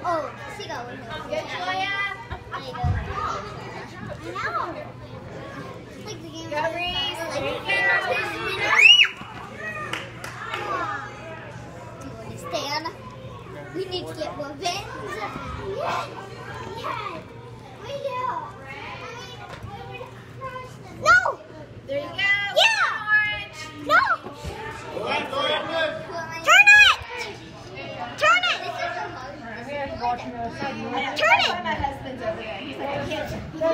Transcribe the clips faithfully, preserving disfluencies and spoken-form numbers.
Oh, she got one. Good, Julia. There you go. I know. Like the game. Go, Reese. Like There you the go. Do you understand? We need to get revenge. Yeah. Yeah. We do. No. There you go. Yeah. Orange. No. Turn it. Turn it. Turn it. My husband's over there. He's like, I can't.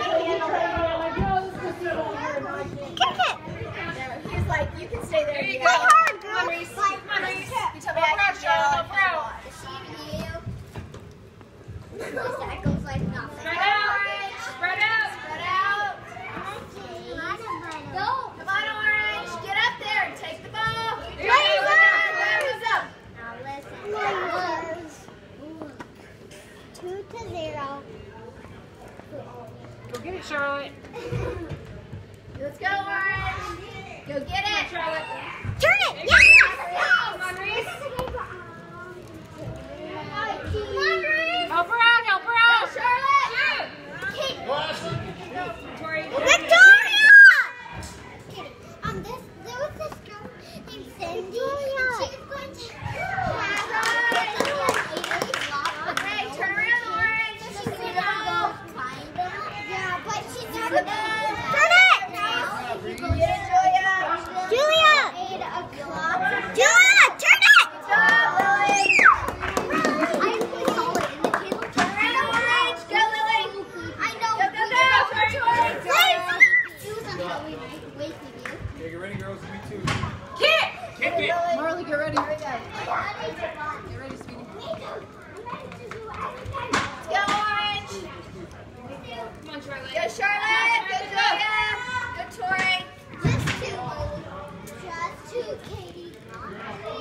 Kick it. He's like, you can stay there. Play You hard, Come on, girl. Reese. Play Come on, Reese. You told me I Go, could Charlotte, go. go. That goes like nothing. Spread out, Orange. Spread out. Spread out. Go. Come on, Orange. Get up there and take the ball. Play Go, hard. who's up? Now listen. Two to zero. Go get it, Charlotte. Let's go, Orange. Go get it. Charlotte. Turn it. Come Yes. on, Reese. Come on, Reese. Help her out, help her Go, out. Charlotte. Kick. Tori. Victoria! Okay, um, this, there was this girl named Cindy, and she was going to have Okay, turn around, Orange. She's She's gonna gonna go, go. kind of. Yeah, but she's not Turn gonna. it. Turn it! Get it, Julia. Julia! Eight o'clock. Julia, turn it! Good job, Lily. I actually saw it in the cable. Turn around, Orange. Go, Lily. I know. Go, go, go. Tori, Tori. Please! She was on Halloween night waiting you. Okay, get ready, girls. Me too. Kick! Kick it. Marley, get ready. Here we go. Get ready, sweetie. Let's go, Orange. Come on, Charlotte. Go, Charlotte. Go, Julia. Go, Tori. Just two. Just two, Katie. Come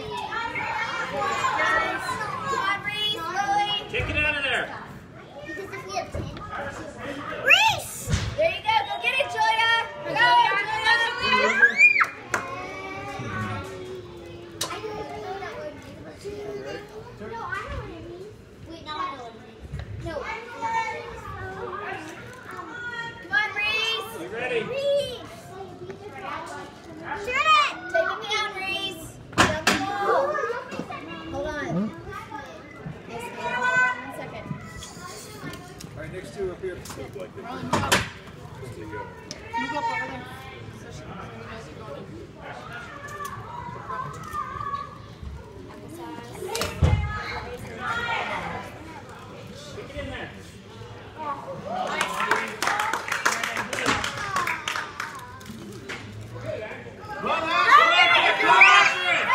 on, Reese. Lily. Kick it out of there. Because if we have ten, Reese! There you go. Go get it, Julia. Go, Julia. I don't know that word. No, I know what it means. Wait, no, I know what it means. No. Come on, Reese. You ready? Reese! Shoot it! Take it down, Reese. Down the ball. Hold on. One second. All right, next two up here. There you go. You go up over there. So she knows you're going. Kick it in there. Run after it! Run after it!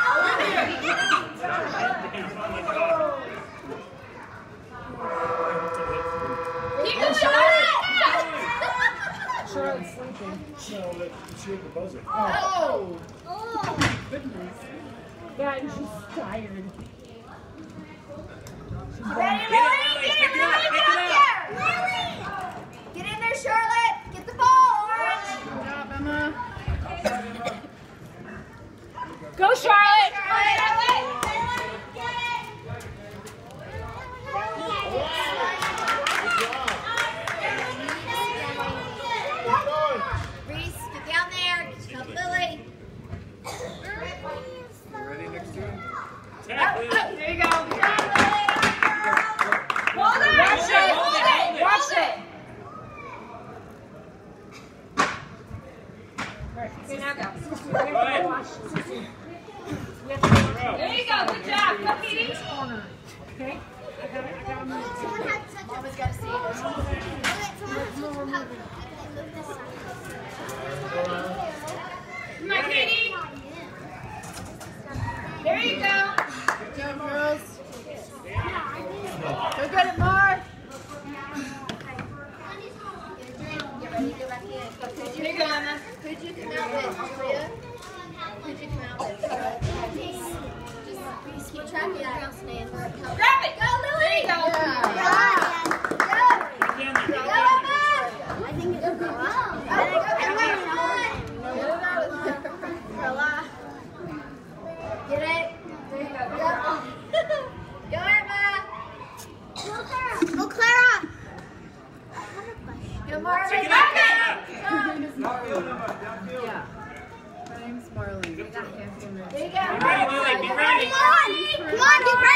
Keep the shot. Charlotte's sleeping. No, let she hit the buzzer. Oh. Goodness. Yeah, and she's tired. Ready, Get it, Lily? Lily. Get it, Pick it up, Lily. pick Get it up up. there. Lily. Get in there, Charlotte. Get the ball, Orange. Good job, Emma. Go, Charlotte. Reese, get down there. Help Lily. You ready next to him? Oh, Tap, oh, Lily. there you go. Good job, Lily. Hold it. Watch it. Hold it. Watch it. Okay, now go. Go ahead. There you go. Good job. Go, Katie. Corner. Okay. I got it. I got him. Someone had such a... Mama's got to see it. Someone had such a power. Move this side. Come on, Katie. There you go. Good job, girls. Go get it, Mark. Get ready to go back in. Could you, Here you go, Emma. could you come out with Julia? Could you come out with Just keep track of that. Grab it. Go, Lily. There you go. Yeah. Go. Get down there. Go, Emma. I think it's a girl. Go, Emma. Get it? There you go. Go. Go, Emma.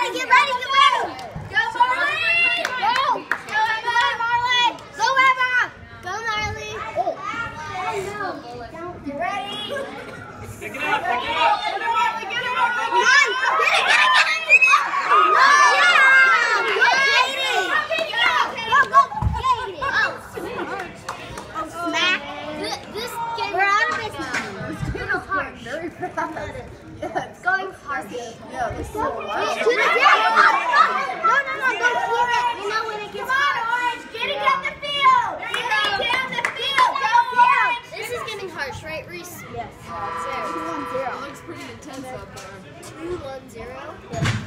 ready, get ready, get ready. Go, Marley! Go. Go, Emma. Marley. Go, Emma. Go, Marley. Oh. You ready? Pick it up, pick it up. Get her, Marley, get her, Marley. Come on. Get it, get it, get it. Oh, yeah. Go, Katie. Go, go, Katie. Oh, oh, smack. This, this game. We're out of it now. It's going hard. Very fast. Yeah, it's going hard. Yeah, this is To the deck. No, no, no, don't hear it. You know when it gets hot. Orange, get it down the field. There you go. Down the field. Go, Orange. This is getting harsh, right, Reese? Yes. Two one zero. It looks pretty intense up there. Two one zero.